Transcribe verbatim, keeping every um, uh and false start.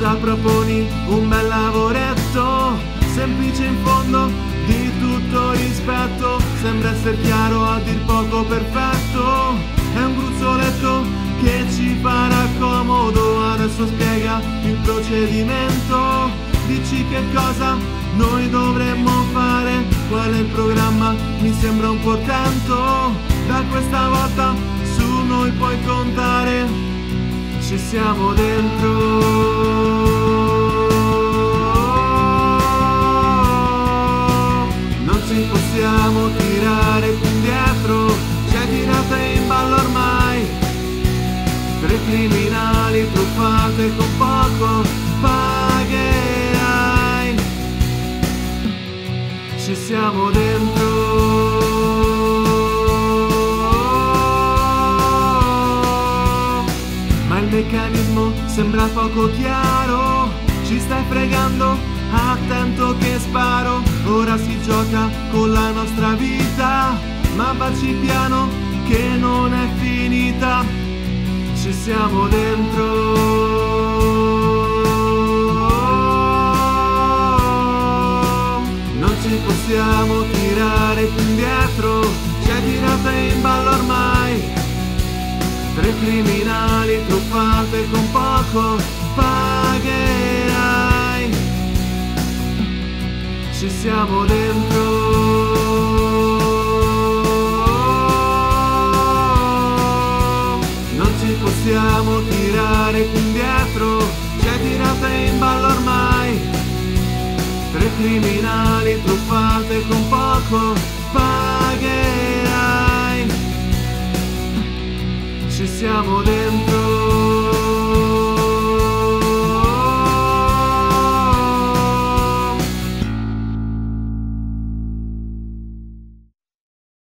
Cosa proponi? Un bel lavoretto, semplice in fondo, di tutto rispetto. Sembra essere chiaro, a dir poco perfetto. È un gruzzoletto che ci farà comodo. Adesso spiega il procedimento. Dici che cosa noi dovremmo fare. Qual è il programma? Mi sembra un portento. Da questa volta su noi puoi contare. Ci siamo dentro. Non ci possiamo tirare più indietro. C'è tirata in ballo ormai. Tre criminali truffate con poco pagherai. Ci siamo dentro. Il meccanismo sembra poco chiaro. Ci stai fregando, attento che sparo. Ora si gioca con la nostra vita, ma vacci piano che non è finita. Ci siamo dentro. Non ci possiamo tirare più indietro. C'è tirata in ballo ormai. Tre criminali truffate con poco pagherai. Ci siamo dentro. Non ci possiamo tirare più indietro. C'è tirata in ballo ormai. Tre criminali truffate con poco pagherai. Ci siamo dentro.